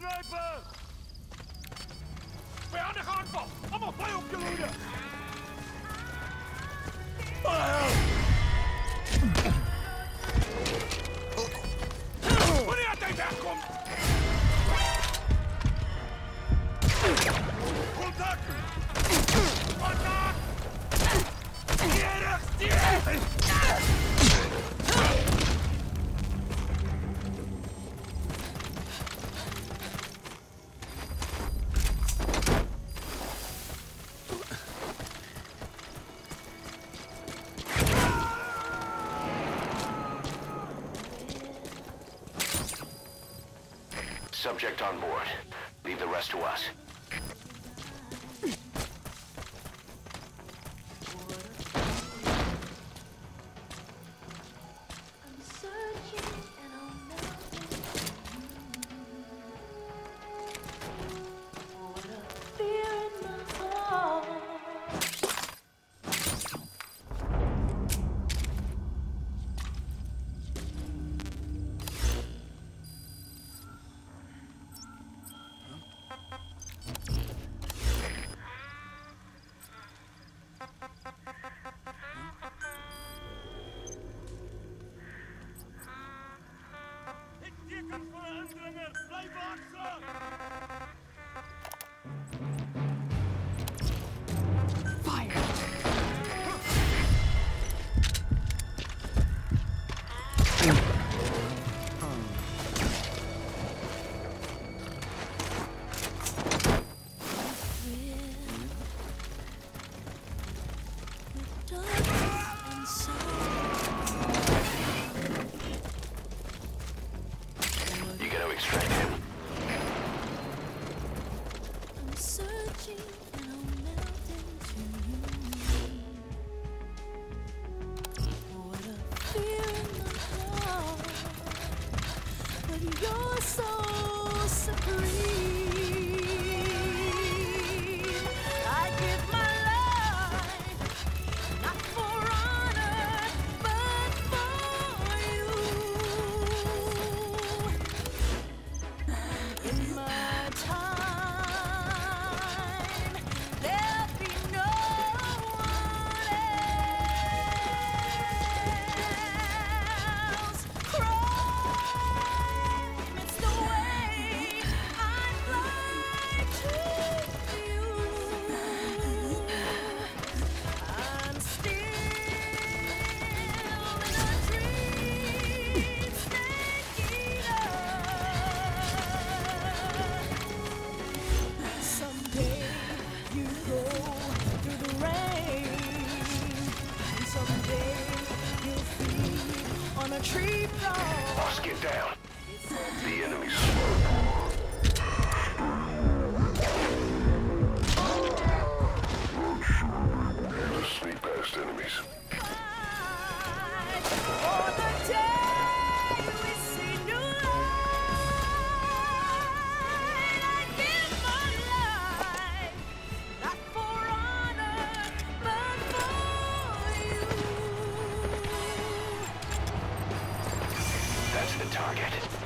Sniper! Vijandige aanval! Allemaal bij op je loeden! Wanneer hij wegkomt! Contact! Contact! Hier rechts, hier! Subject on board. Leave the rest to us. You're so supreme. I give my life, not for honor, but for you. In my time, there'll be no one else. It's the way I fly to you. I'm still in a dream state. Someday you go through the rain, and someday you'll feed on a tree frog. Boss, get down. The enemy's slow. Just sneak past enemies. For the day we see new light, I give my life, not for honor, but for you. That's the target.